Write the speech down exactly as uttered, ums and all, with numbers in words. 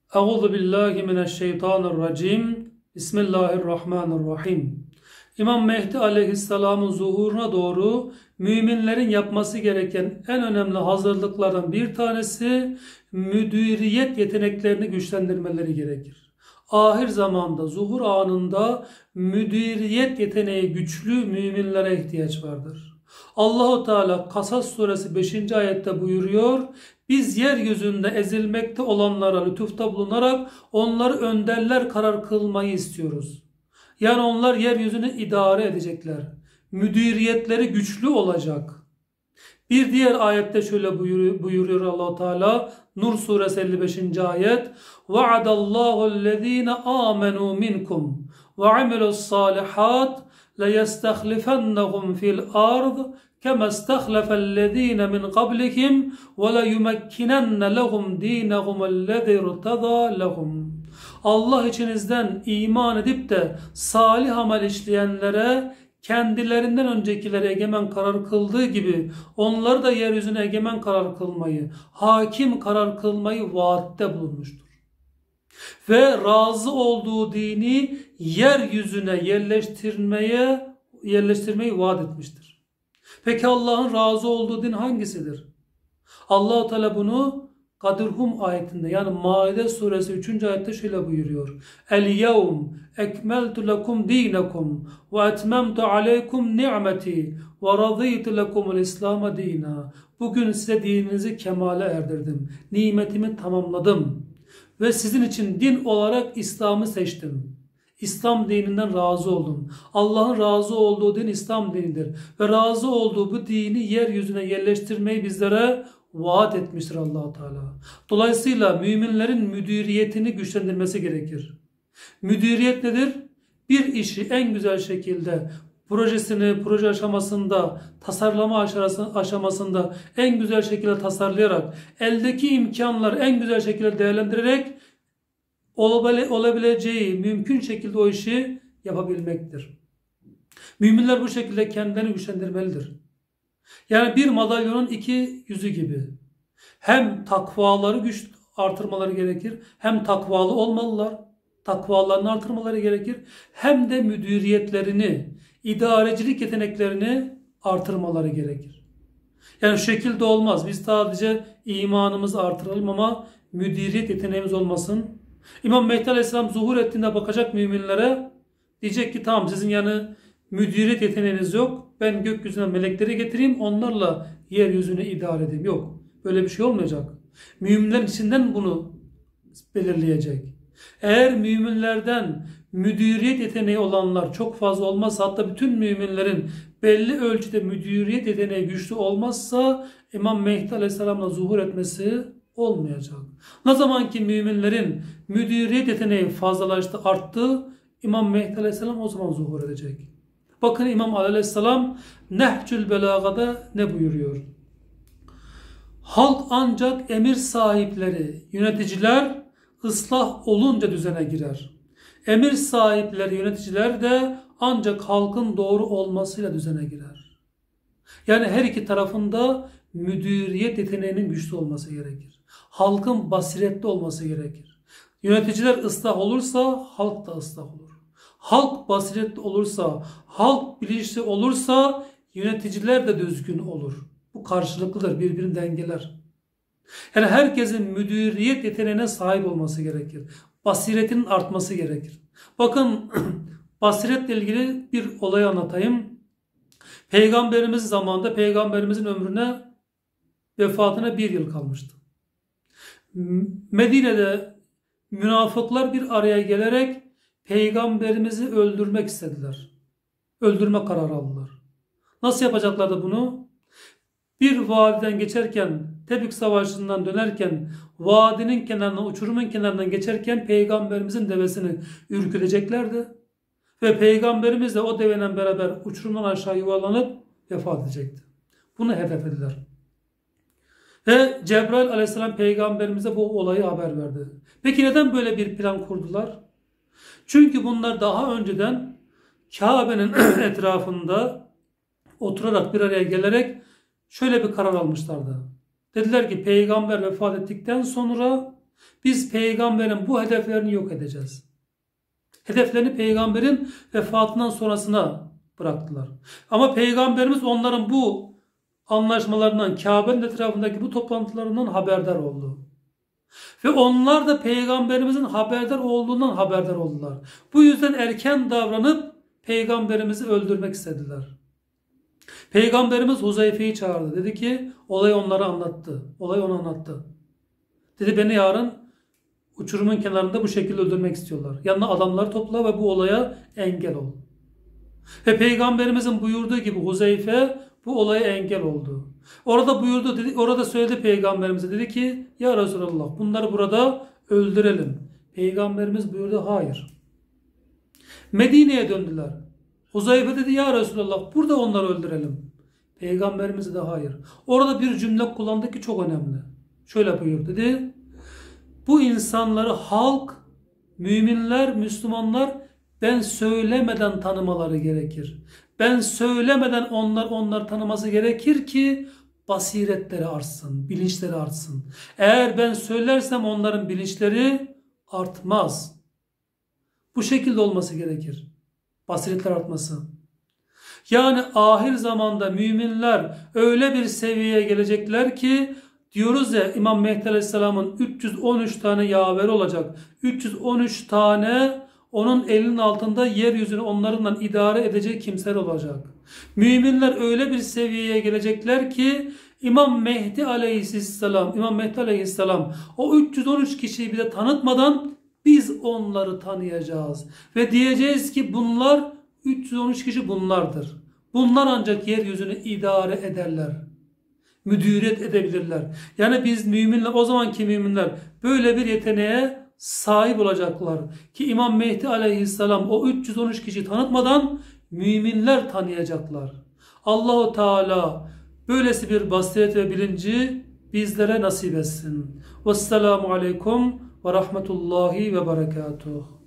Euzu billahi mineşşeytanirracim. Bismillahirrahmanirrahim. İmam Mehdi aleyhisselamın zuhuruna doğru müminlerin yapması gereken en önemli hazırlıkların bir tanesi müdüriyet yeteneklerini güçlendirmeleri gerekir. Ahir zamanda, zuhur anında müdüriyet yeteneği güçlü müminlere ihtiyaç vardır. Allahu Teala Kasas suresi beşinci ayette buyuruyor: biz yeryüzünde ezilmekte olanlara lütufta bulunarak onları önderler karar kılmayı istiyoruz. Yani onlar yeryüzünü idare edecekler. Müdüriyetleri güçlü olacak. Bir diğer ayette şöyle buyuruyor, buyuruyor Allah Teala, Nur suresi elli beşinci ayet: "Va'adallahu'llezine amenu minkum ve amilu's-salihat leyestahlifennahum fil ard كَمَا اسْتَخْلَفَ الَّذ۪ينَ مِنْ قَبْلِكِمْ وَلَيُمَكِّنَنَّ لَهُمْ د۪ينَهُمَ الَّذِي ارْتَضَى لَهُمْ." Allah içinizden iman edip de salih amel işleyenlere kendilerinden öncekilere egemen karar kıldığı gibi onları da yeryüzüne egemen karar kılmayı, hakim karar kılmayı vaatte bulunmuştur. Ve razı olduğu dini yeryüzüne yerleştirmeye yerleştirmeyi vaat etmiştir. Peki Allah'ın razı olduğu din hangisidir? Allah-u Teala bunu Kadir-Hum ayetinde, yani Maide suresi üçüncü ayette şöyle buyuruyor: "El-yevm ekmeltu lekum dinakum ve etmemtu aleykum ni'meti ve raditu lekumul İslam'a dina." Bugün size dininizi kemale erdirdim. Nimetimi tamamladım ve sizin için din olarak İslam'ı seçtim. İslam dininden razı oldum. Allah'ın razı olduğu din İslam dinidir. Ve razı olduğu bu dini yeryüzüne yerleştirmeyi bizlere vaat etmiştir Allah Teala. Dolayısıyla müminlerin müdüriyetini güçlendirmesi gerekir. Müdüriyet nedir? Bir işi en güzel şekilde projesini, proje aşamasında, tasarlama aşamasında en güzel şekilde tasarlayarak, eldeki imkanları en güzel şekilde değerlendirerek olabileceği mümkün şekilde o işi yapabilmektir. Müminler bu şekilde kendilerini güçlendirmelidir. Yani bir madalyonun iki yüzü gibi. Hem takvaları güç artırmaları gerekir, hem takvalı olmalılar, takvalarını artırmaları gerekir, hem de müdüriyetlerini, idarecilik yeteneklerini artırmaları gerekir. Yani şu şekilde olmaz. Biz sadece imanımızı artıralım ama müdüriyet yeteneğimiz olmasın. İmam Mehdi Aleyhisselam zuhur ettiğinde bakacak müminlere, diyecek ki tamam, sizin yani müdüriyet yeteneğiniz yok. Ben gökyüzüne melekleri getireyim, onlarla yeryüzünü idare edeyim. Yok. Böyle bir şey olmayacak. Müminlerin içinden bunu belirleyecek. Eğer müminlerden müdüriyet yeteneği olanlar çok fazla olmazsa, hatta bütün müminlerin belli ölçüde müdüriyet yeteneği güçlü olmazsa İmam Mehdi Aleyhisselam'la zuhur etmesi olmayacak. Ne zaman ki müminlerin müdüriyet yeteneği fazlalaştı, arttı, İmam Mehdi Aleyhisselam o zaman zuhur edecek. Bakın İmam Aleyhisselam Nehcül Belaga'da ne buyuruyor? Halk ancak emir sahipleri, yöneticiler ıslah olunca düzene girer. Emir sahipleri, yöneticiler de ancak halkın doğru olmasıyla düzene girer. Yani her iki tarafında müdüriyet yeteneğinin güçlü olması gerekir. Halkın basiretli olması gerekir. Yöneticiler ıslah olursa halk da ıslah olur. Halk basiretli olursa, halk bilinçli olursa yöneticiler de düzgün olur. Bu karşılıklıdır, birbirini dengeler. Yani herkesin müdüriyet yeteneğine sahip olması gerekir. Basiretinin artması gerekir. Bakın basiretle ilgili bir olay anlatayım. Peygamberimiz zamanında peygamberimizin ömrüne, vefatına bir yıl kalmıştı. Medine'de münafıklar bir araya gelerek peygamberimizi öldürmek istediler. Öldürme kararı aldılar. Nasıl yapacaklardı bunu? Bir vadiden geçerken, Tebük Savaşı'ndan dönerken, vadinin kenarından, uçurumun kenarından geçerken peygamberimizin devesini ürküteceklerdi. Ve peygamberimiz de o deveyle beraber uçurumdan aşağı yuvarlanıp vefat edecekti. Bunu hedeflediler. Ve Cebrail Aleyhisselam peygamberimize bu olayı haber verdi. Peki neden böyle bir plan kurdular? Çünkü bunlar daha önceden Kabe'nin etrafında oturarak, bir araya gelerek şöyle bir karar almışlardı. Dediler ki peygamber vefat ettikten sonra Biz peygamberin bu hedeflerini yok edeceğiz. Hedeflerini peygamberin vefatından sonrasına bıraktılar. Ama peygamberimiz onların bu anlaşmalarından, Kabe'nin etrafındaki bu toplantılarından haberdar oldu. Ve onlar da peygamberimizin haberdar olduğundan haberdar oldular. Bu yüzden erken davranıp peygamberimizi öldürmek istediler. Peygamberimiz Huzeyfe'yi çağırdı. Dedi ki olayı onlara anlattı. Olayı ona anlattı. Dedi beni yarın uçurumun kenarında bu şekilde öldürmek istiyorlar. Yanına adamlar topla ve bu olaya engel ol. Ve peygamberimizin buyurduğu gibi Huzeyfe bu olaya engel oldu. Orada buyurdu, dedi, orada söyledi peygamberimize, dedi ki ya Resulallah bunları burada öldürelim. Peygamberimiz buyurdu hayır. Medine'ye döndüler. Huzeyfe dedi ya Resulallah burada onları öldürelim. Peygamberimiz de hayır. Orada bir cümle kullandı ki çok önemli. Şöyle buyurdu, dedi. Bu insanları halk, müminler, Müslümanlar ben söylemeden tanımaları gerekir. Ben söylemeden onlar onlar tanıması gerekir ki basiretleri artsın, bilinçleri artsın. Eğer ben söylersem onların bilinçleri artmaz. Bu şekilde olması gerekir. Basiretler artması. Yani ahir zamanda müminler öyle bir seviyeye gelecekler ki diyoruz ya İmam Mehdi Aleyhisselam'ın üç yüz on üç tane yaveri olacak. üç yüz on üç tane onun elinin altında yeryüzünü onlarından idare edecek kimseler olacak. Müminler öyle bir seviyeye gelecekler ki İmam Mehdi Aleyhisselam, İmam Mehdi Aleyhisselam o üç yüz on üç kişiyi bile tanıtmadan biz onları tanıyacağız. Ve diyeceğiz ki bunlar üç yüz on üç kişi bunlardır. Bunlar ancak yeryüzünü idare ederler. Müdüriyet edebilirler. Yani biz müminler, o zamanki müminler böyle bir yeteneğe sahip olacaklar. Ki İmam Mehdi Aleyhisselam o üç yüz on üç kişiyi tanıtmadan müminler tanıyacaklar. Allahu Teala böylesi bir basiret ve bilinci bizlere nasip etsin. Vesselamu aleyküm ve rahmetullahi ve berekatuhu.